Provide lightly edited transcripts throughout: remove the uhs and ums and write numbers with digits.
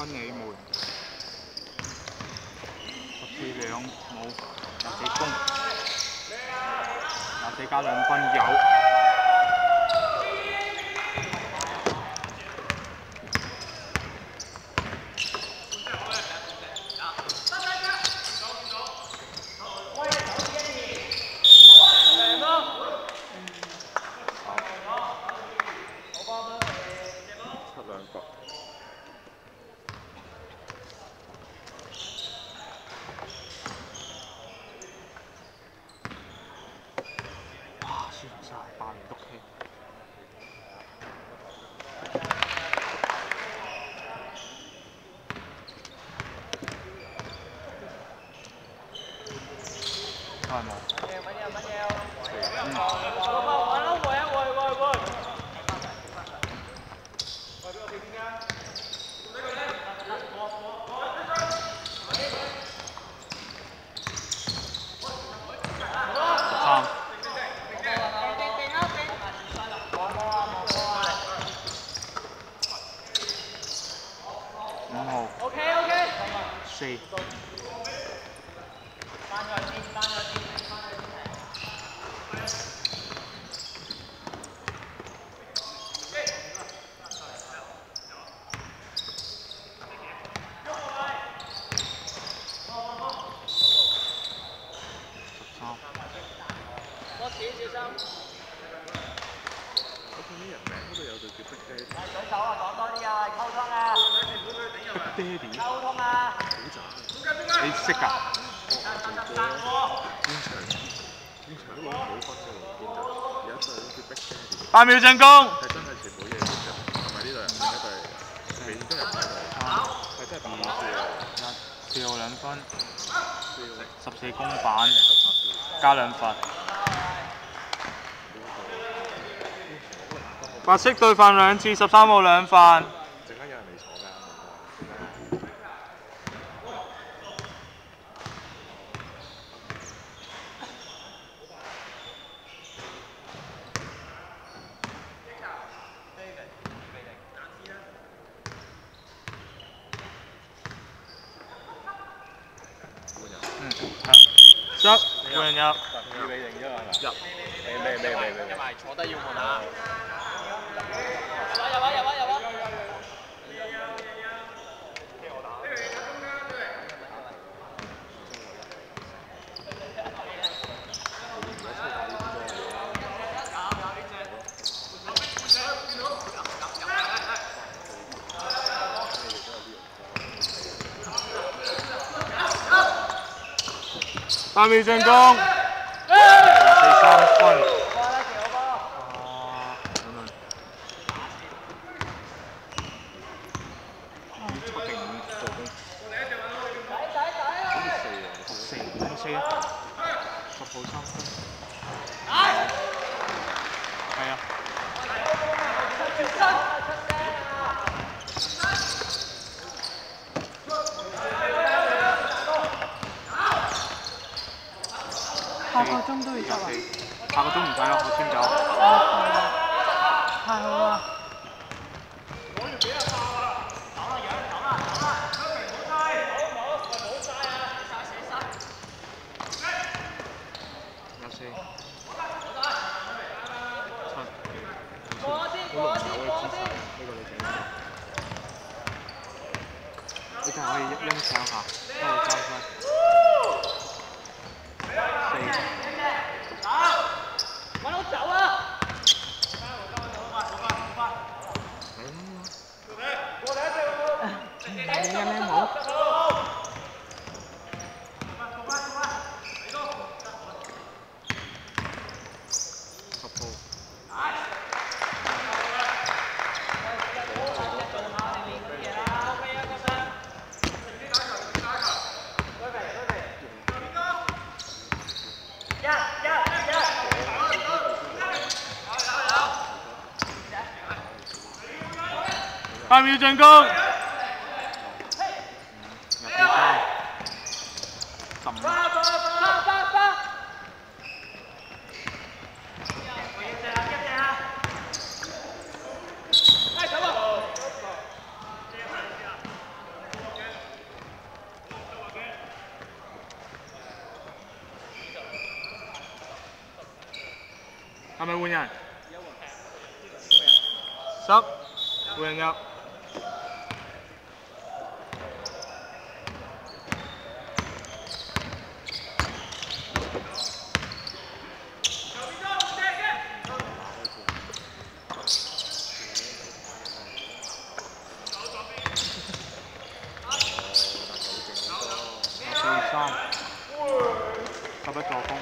分你們14兩冇24攻，24加2分有。 你識㗎？現場都攞唔到分嘅喎，見到有一隊好似逼爹哋。8秒進攻。係真係全部嘢嘅，同埋呢隊另一隊未進入隊，係真係2號2分，14公板，加2罰。白色對犯2次，13號2犯。 換人入，2比0啫嘛，入，未，入埋坐低要換啊！入啊！8秒進攻，43分。 下個鐘都要執啊！ 下個鐘唔使咯，我先走。 太好啦！ 你真係可以欣賞下，多個3分。 8秒進攻。 係咪換人？10換人入。11助攻。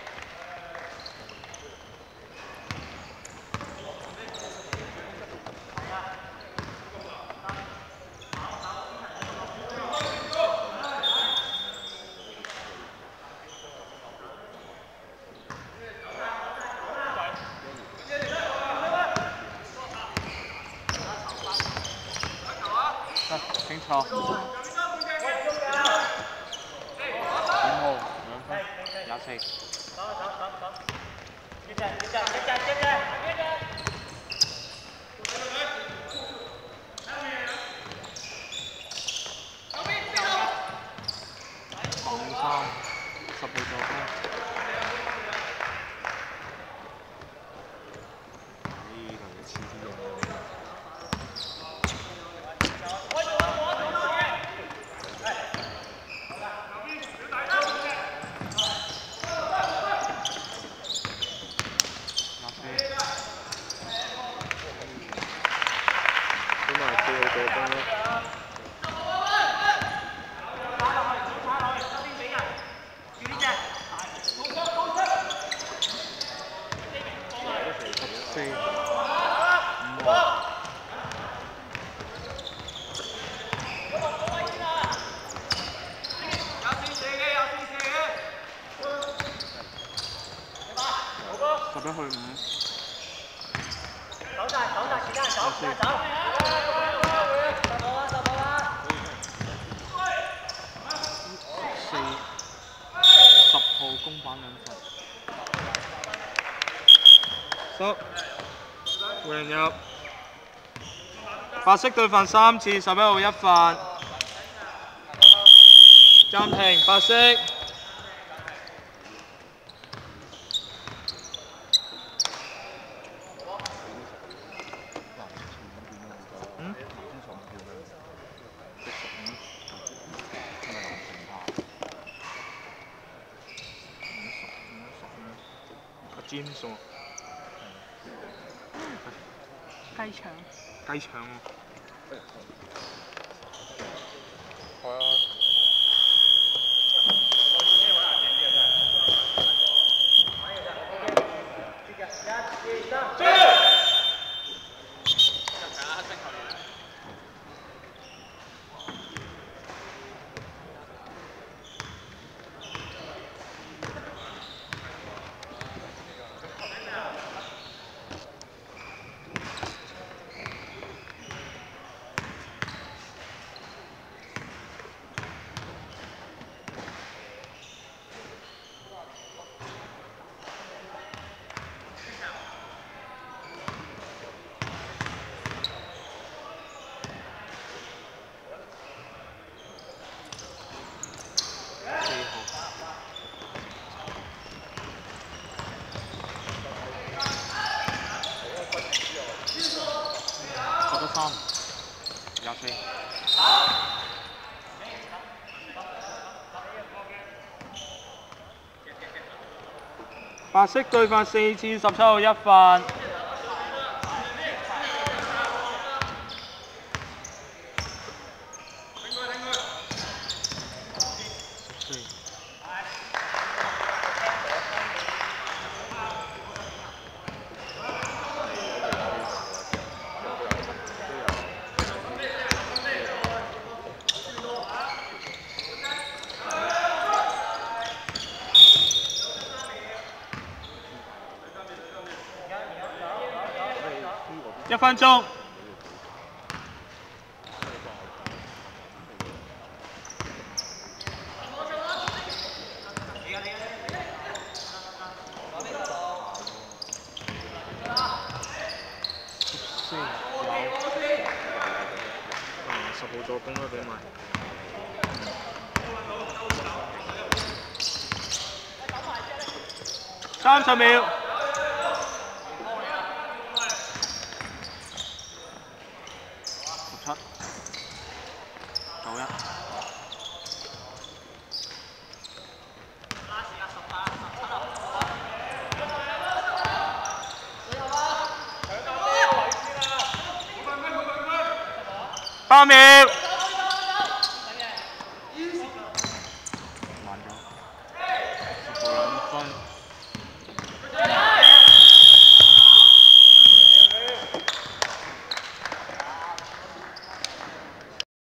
清楚。5號2分24。5-3 12助攻。呢度嘅黐啲人。11去5。10號公板2分。10換人入。白色對犯3次，11號1犯。暫停，白色。James 喎， 雞腸。 雞腸喎。係啊。13 24。白色對犯4次，17號1犯。1分鐘。10號助攻啦，俾埋。30秒。 3秒。